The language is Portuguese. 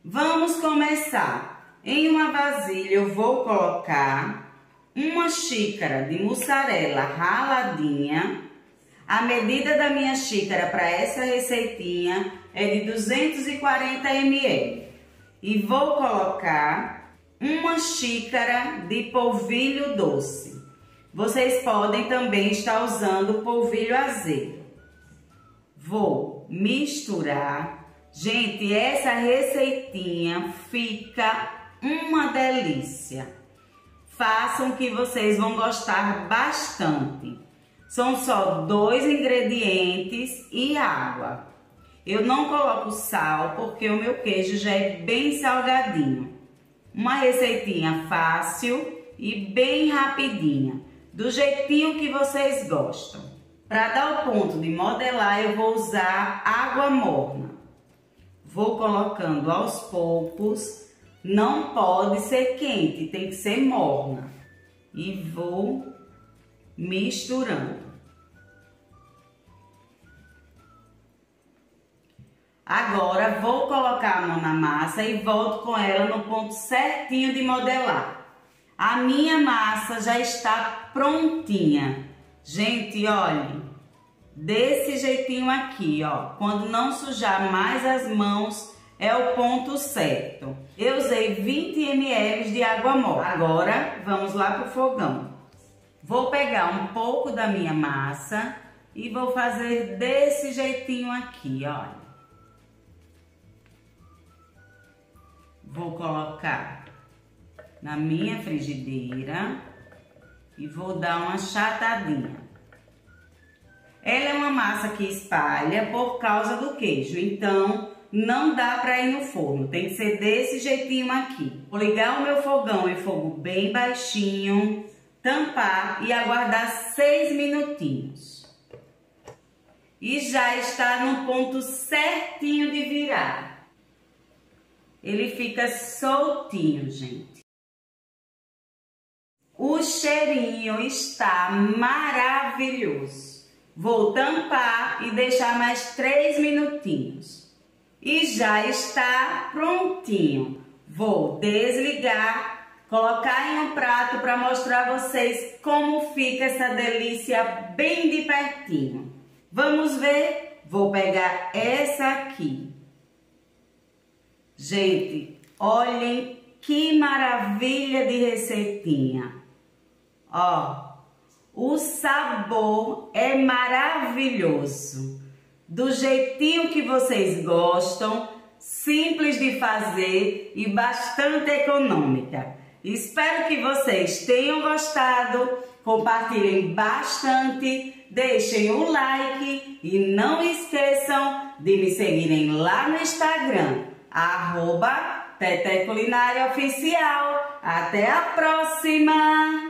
Vamos começar. Em uma vasilha eu vou colocar uma xícara de mussarela raladinha. A medida da minha xícara para essa receitinha é de 240 ml. E vou colocar uma xícara de polvilho doce. Vocês podem também estar usando polvilho azedo. Vou misturar. Gente, essa receitinha fica uma delícia. Façam que vocês vão gostar bastante. São só 2 ingredientes e água. Eu não coloco sal porque o meu queijo já é bem salgadinho. Uma receitinha fácil e bem rapidinha, do jeitinho que vocês gostam. Para dar o ponto de modelar, eu vou usar água morna. Vou colocando aos poucos, não pode ser quente, tem que ser morna. E vou misturando. Agora vou colocar a mão na massa e volto com ela no ponto certinho de modelar. A minha massa já está prontinha. Gente, olhem, desse jeitinho aqui, ó. Quando não sujar mais as mãos, é o ponto certo. Eu usei 20 ml de água morna. Agora, vamos lá pro fogão. Vou pegar um pouco da minha massa e vou fazer desse jeitinho aqui, olha. Vou colocar na minha frigideira e vou dar uma achatadinha. Ela é uma massa que espalha por causa do queijo, então não dá para ir no forno, tem que ser desse jeitinho aqui. Vou ligar o meu fogão em fogo bem baixinho, tampar e aguardar 6 minutinhos. E já está no ponto certinho de virar. Ele fica soltinho, gente. O cheirinho está maravilhoso. Vou tampar e deixar mais 3 minutinhos. E já está prontinho. Vou desligar, colocar em um prato para mostrar a vocês como fica essa delícia bem de pertinho. Vamos ver? Vou pegar essa aqui. Gente, olhem que maravilha de receitinha. Ó, o sabor é maravilhoso. Do jeitinho que vocês gostam, simples de fazer e bastante econômica. Espero que vocês tenham gostado, compartilhem bastante, deixem o like e não esqueçam de me seguirem lá no Instagram. @Teté Culinária Oficial. Até a próxima!